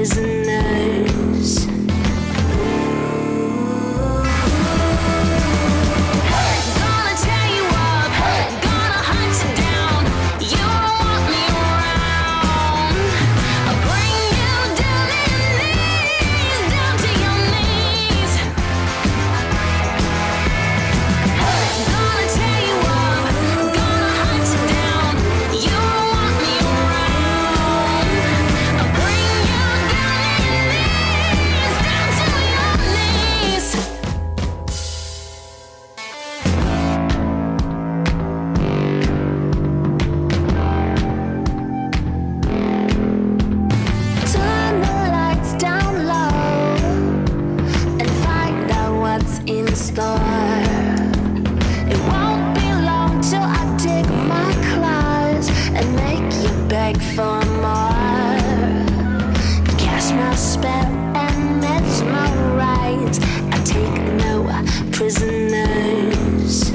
prisoners. Gonna tear you up, gonna hunt you down. You don't want me around. I'll bring you down to your knees, down to your knees. Gonna tear you up, gonna hunt you down. You don't want me around. I'll bring you down to your knees, down to your knees. Turn the lights down low and find out what's in store. It won't be long till I dig my claws and make you beg for more. Cast my spell and mesmerize. I take no prisoners.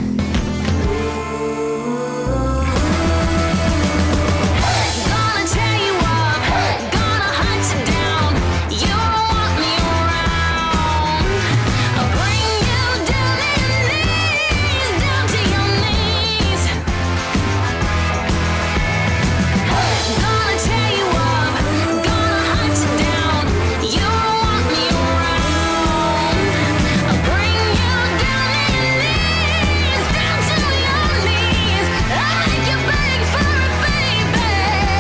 Gonna tear you up, gonna hunt you down. You don't want me around. I'll bring you down to your knees, down to your knees. Gonna tear you up, gonna hunt you down. You don't want me around. I'll bring you down to your knees, down to your knees. I'll make you beg for it, baby.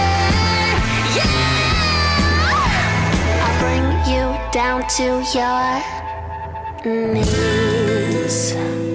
Yeah. I'll bring you down to your knees.